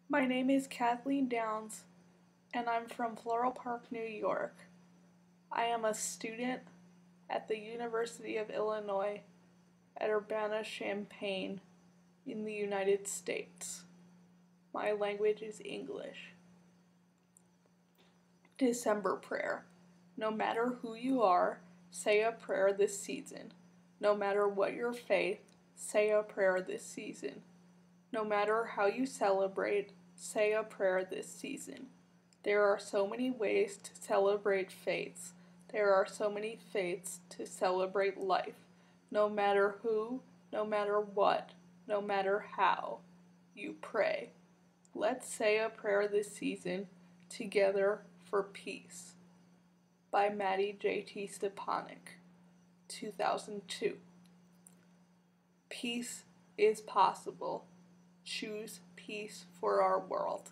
My name is Kathleen Downs, and I'm from Floral Park, New York. I am a student at the University of Illinois at Urbana-Champaign in the United States. My language is English. December prayer. No matter who you are, say a prayer this season. No matter what your faith, say a prayer this season. No matter how you celebrate, say a prayer this season. There are so many ways to celebrate faiths. There are so many faiths to celebrate life. No matter who, no matter what, no matter how, you pray. Let's say a prayer this season together for peace. By Maddie J.T. Stepanek, 2002. Peace is possible. Choose peace for our world.